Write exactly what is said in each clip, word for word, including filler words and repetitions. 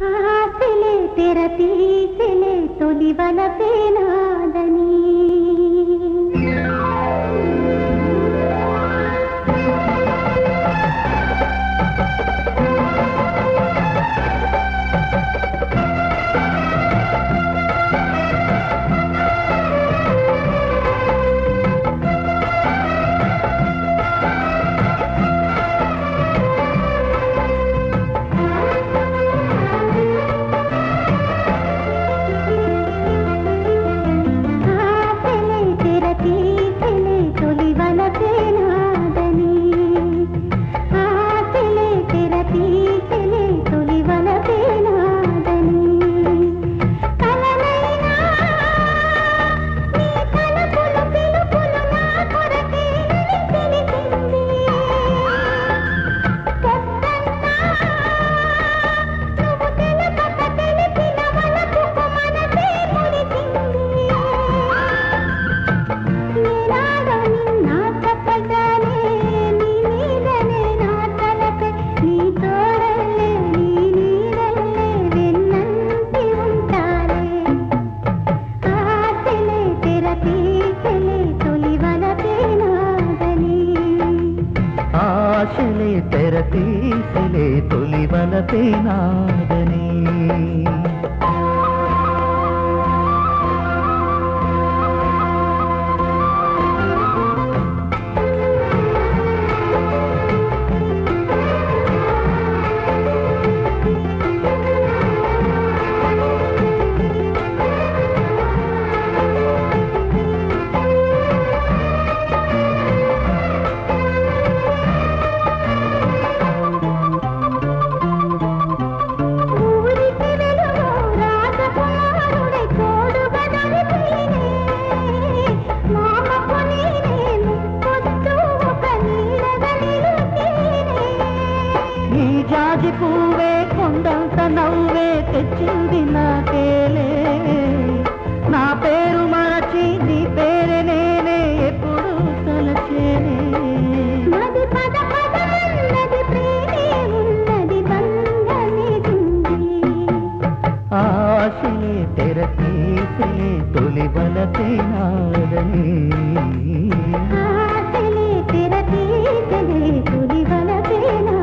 ఆశలే తెరతీసెలే తొలి వలపేనాదని తెరతీసెలే తొలి వలపేనాదని జాజి పువ్వే కొండంత నవ్వే తెచ్చింది నాకేలే నా పేరు మరచి నీ పేరే నేనే ఎప్పుడు తలచేనే మది పద పదన్నది ప్రేమే ఉన్నది బంధనిగుంది ఆశలే తెరతీసెలే తొలి వలపేనాదని ఆశలే తెరతీసెలే తొలి వలపేనాదని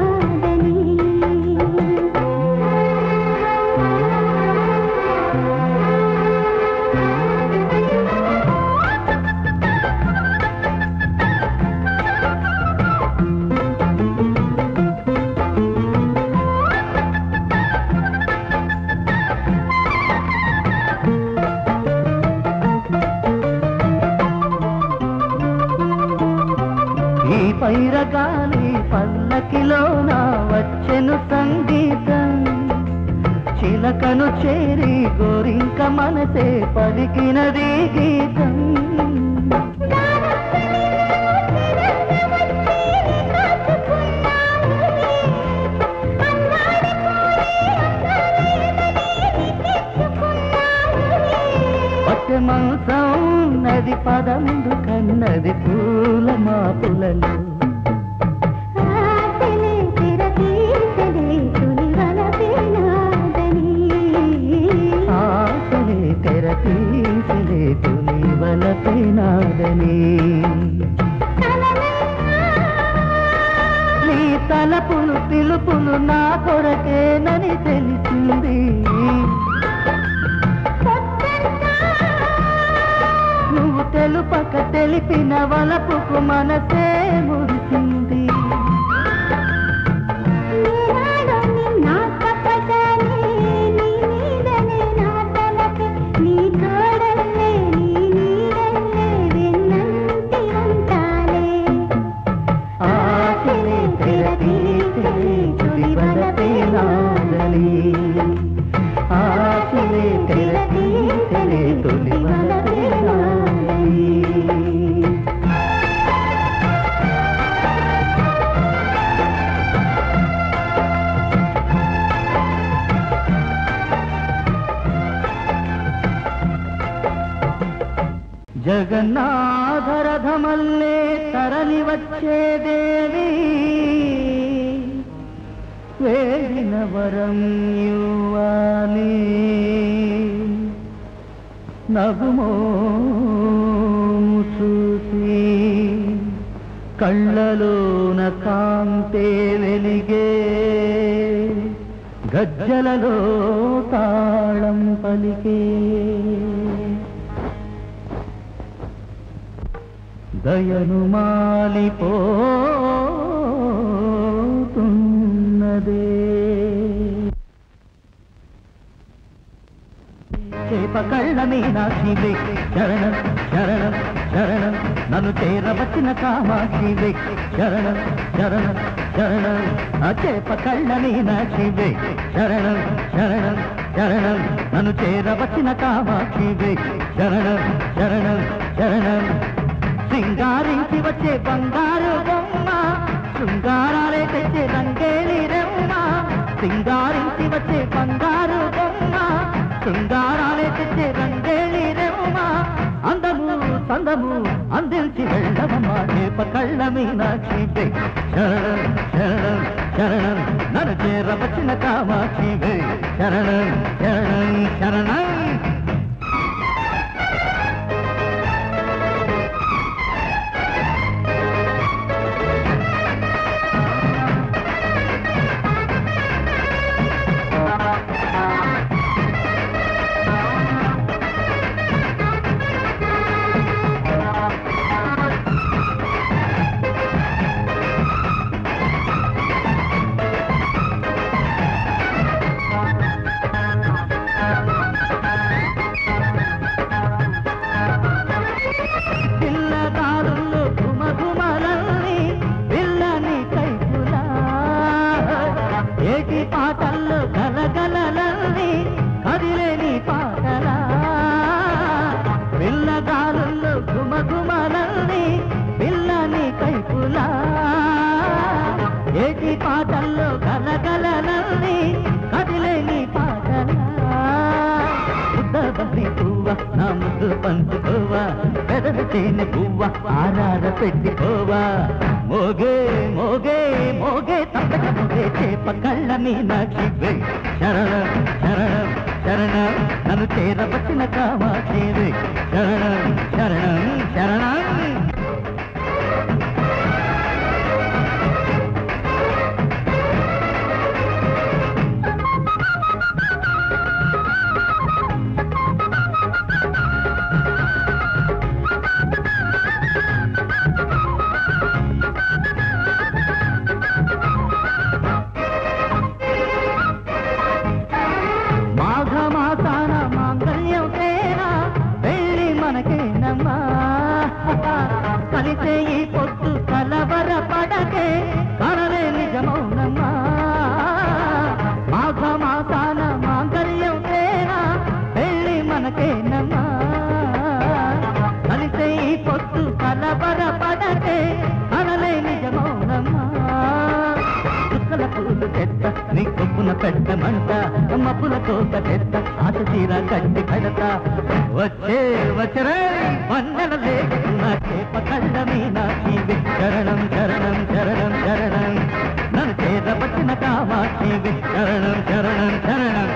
ఈ పైరగాలి పల్లకిలోన వచ్చెను సంగీతం చిలకను చేరి గోరింక మనసే పలికినది గీతం మంచం నది పదముందు కన్నది పూల మాపులలో ఆశలే తెరతీసెలే తొలి వలపేనాదని ఆశలే తెరతీసెలే తొలి వలపేనాదని నీ తలపులు పిలుపులు నా కొరకేనని తెలిసింది నువ్వు తెలుపక తెలిపిన వలపుకు మనసే మురిసింది ఆశలే తెరతీసెలే తొలి వలపేనాదని ఆశలే తెరతీసెలే తొలి వలపేనాదని జగన్నాథరథమల్లే తరలి వచ్చే దేవి వేడిన వరం యువాలి నగుమో చూసి కళ్ళలోన కాంతే వెలిగే గజ్జలలో తాళం పలికే దయను మాలిపోతున్నదే చేప కళ్ళ మీనాక్షివే శరణం శరణం శరణం నన్ను చేరవచ్చిన కామాక్షివే శరణం శరణం శరణం ఆ చేప కళ్ళ మీనాక్షివే శరణం శరణం శరణం నన్ను చేరవచ్చిన కామాక్షివే శరణం శరణం శరణం సింగారించి వచ్చే బంగారు బొమ్మ శృంగారాలే తెచ్చే రంగేలి రమ్మ సింగారించి వచ్చే బంగారు బొమ్మ శృంగారాలే తెచ్చే రంగేలి రమ్మ అందము సందము అందించి వెళ్ళవమ్మ చేప కళ్ళ మీనాక్షివే శరణం శరణం శరణం నన్ను చేరవచ్చిన కామాక్షివే శరణం శరణం శరణం పాటల్లో గలగలలని కదిలేని పాటలా పిల్లగారుల్లో గుమగుమలని పిల్లని కైపులా ఏటి పాటల్లో గలగలలని కదిలేని పాటలా ఉద్దబని పువ్వ నా ముద్దు పంచుకోవా పెదవి తేనె పువ్వ ఆరార పెట్టుకోవా మోగే మోగే మోగే తప్పక మోగే చేప కళ్ళ మీనాక్షివే శరణం శరణం శరణం నన్ను చేరవచ్చిన కామాక్షివే శరణం శరణం శరణం కలిసే ఈ పొద్దు కలవర పడకే కలలే నిజమౌనమ్మా మాఘ మాసాన మాంగళ్యం తేనా పెళ్ళి మనకేనమ్మా కలిసే ఈ పొద్దు కలవర పడకే కలలే నిజమౌనమ్మా చుక్కల పూలు తెత్త నీ కొప్పున పెట్టమంట మప్పుల తోట తెత్త ఆశ తీర కట్టి పెడతా వచ్చే వచ్చరే వన్నెల లేకున్న చేప కళ్ళ మీనాక్షివే శరణం శరణం శరణం శరణం నన్ను చేరవచ్చిన కామాక్షివే శరణం శరణం శరణం